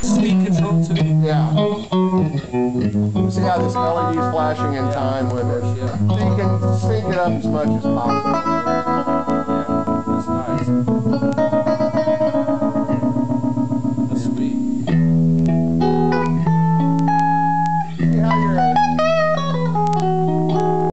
speed control too. Yeah. See how this LED's flashing in time with it. Yeah. So you can sync it up as much as possible.